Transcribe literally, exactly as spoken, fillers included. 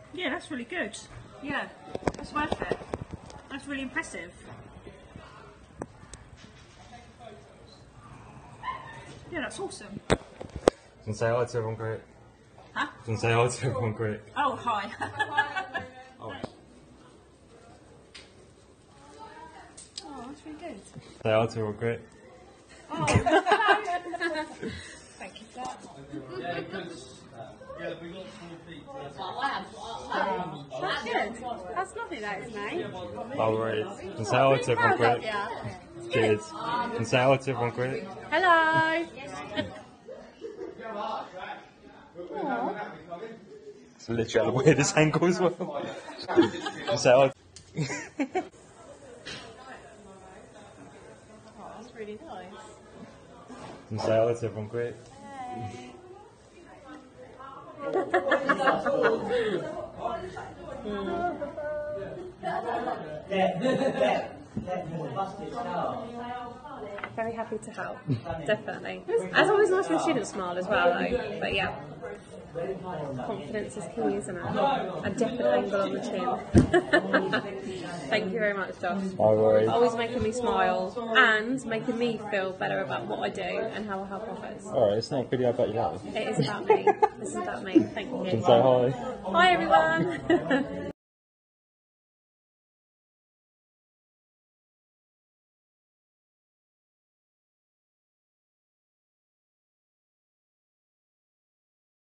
Yeah, that's really good. Yeah, that's worth it. That's really impressive. Yeah, that's awesome. And say hi to everyone quick. Huh? And say hi to everyone quick. Oh, hi. Oh. Oh, that's really good. Say hi to everyone quick. Oh, thank you for that. Yeah, because yeah, we got small feet. Oh, that's good. That's lovely, that is, mate. No worries. And say hi to everyone quick. Cheers. And say hi to everyone quick. Hello. It's literally at the weirdest angle as well. And say hi. Oh, that's really nice. And say hi to everyone quick. Very happy to help, definitely. As always, nice when students smile as well, though. But yeah, confidence is key, isn't it? A definite angle on the chin. Thank you very much, Josh. No worries. Always making me smile and making me feel better about what I do and how I help others. Alright, it's not a video about your life. It is about me. This is about me. Thank you. And say hi. Hi, everyone.